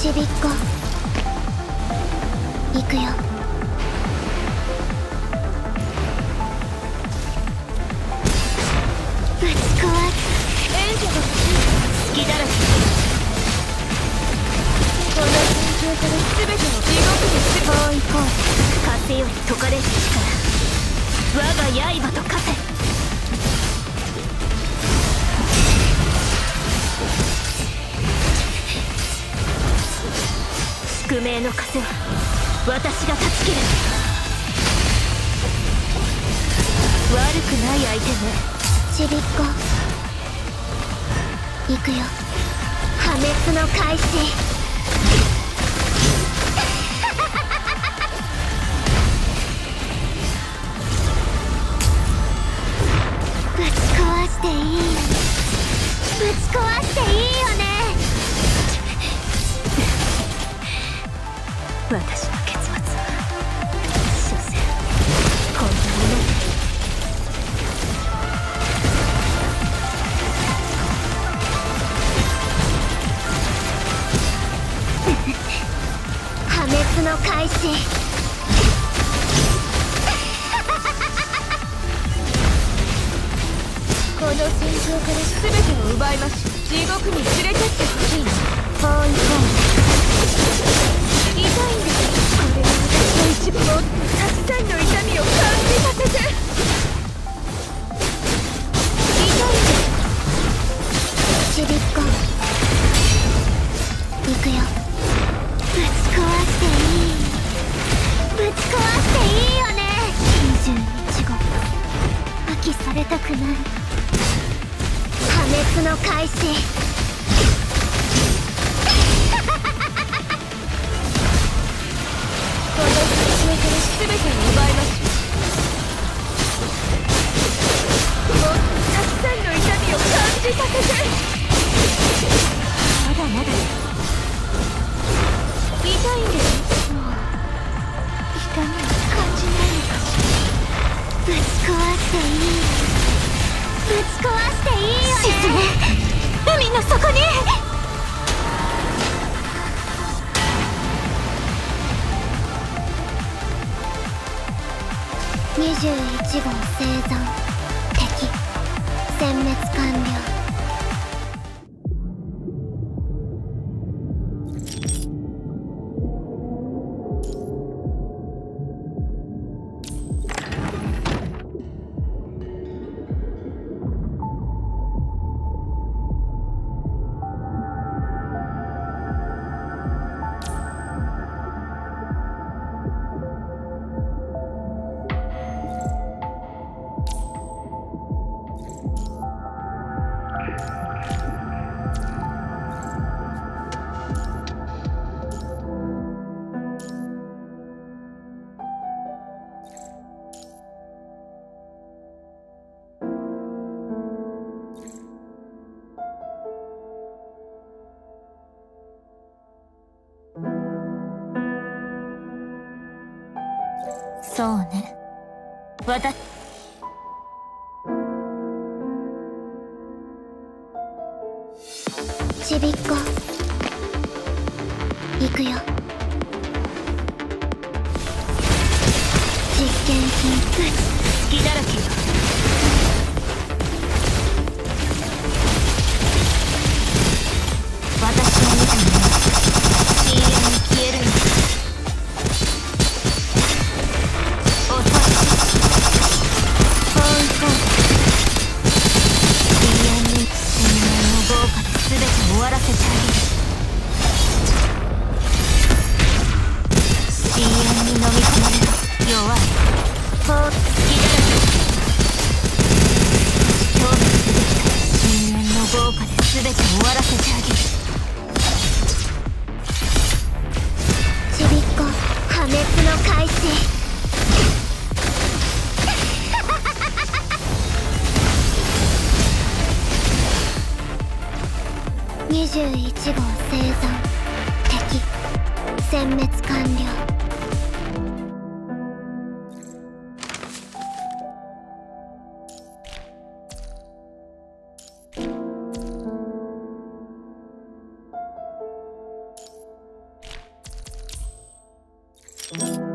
ちびっこ行くよ。ぶち壊す。援助が欲しい。隙だらけ。この戦場から全ての地獄にする。こう行こう。風より解かれる力、我が刃と化せ。宿命の風は私が断ち切る。悪くない相手ね。ちびっこ行くよ。破滅の開始。ぶち壊していい。ぶち壊していいよね。私の結末は所詮こんなもので。破滅の開始。この戦場から全てを奪いまし、地獄に連れてってほしいの。こういこう。痛いんです。これは私の一部もたくさんの痛みを感じさせて。痛いんです。ちびっこ行くよ。ぶち壊していい。ぶち壊していいよね。21号破棄されたくない。破滅の開始。全てを奪いまし。もっとたくさんの痛みを感じさせて。まだまだ痛いんです。もう痛みを感じないのかしら。ぶち壊していい。ぶち壊していいよね。沈め、海の底に。21号生存。敵殲滅完了。そうね。私ちびっこ行くよ。実験品隙だらけよ。私の見たものは深淵に消えるんだ。終わらせてあげる。深淵に飲み込まれろ。弱い。ほう、好きだらけ。消滅すべきだ。深淵の豪華で全て終わらせてあげる。ちびっこ破滅の開始。21号生存。敵殲滅完了。 よ。